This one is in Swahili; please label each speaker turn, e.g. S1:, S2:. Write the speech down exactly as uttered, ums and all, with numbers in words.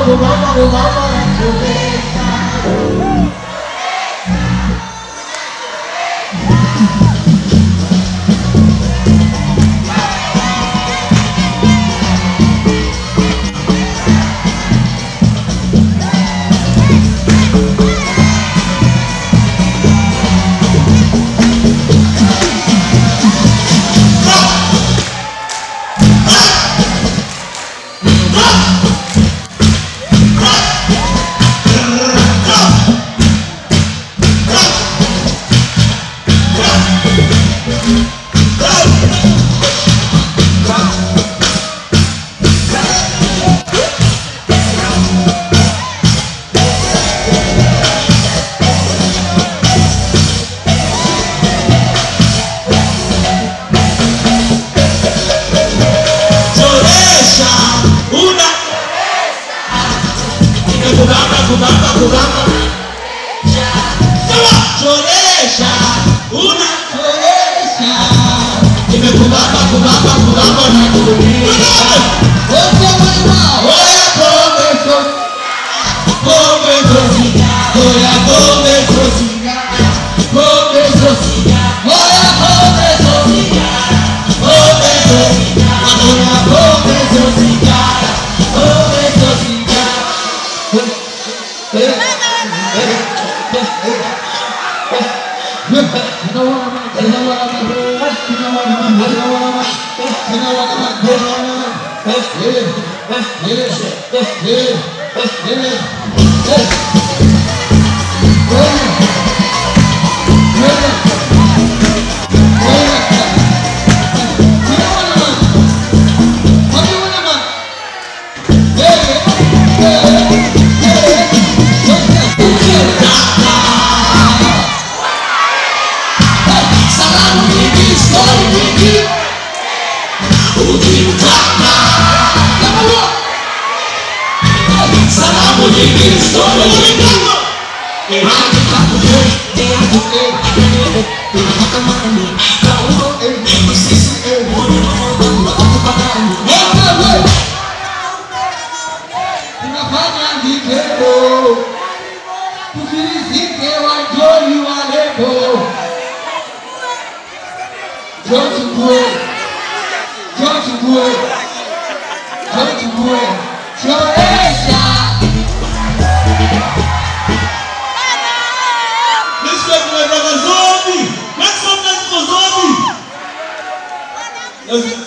S1: kubamba kubamba choresha. Kubamba, kubamba, kubamba. Choresha, una choresha. Nimekubamba, kubamba, kubamba na kurudia. Wote wema, oya kombe sosi. Kombe sosi. Oya kombe sosi. Kombe sosi. Oya kombe sosi. Kombe sosi. Oya kombe sosi. Kombe sosi. You know what I'm at, you know what I'm at, you know what I'm at, you know what I'm at, you know what I'm at, you know what I'm at, you know what I'm at. Yeah, yeah, yeah, Let's